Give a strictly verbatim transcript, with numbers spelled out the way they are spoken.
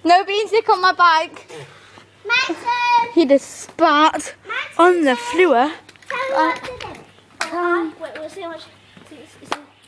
No being sick on my bike. Maxon! He just spat on the floor. Tell me what to do. Oh, wait, we'll see how much.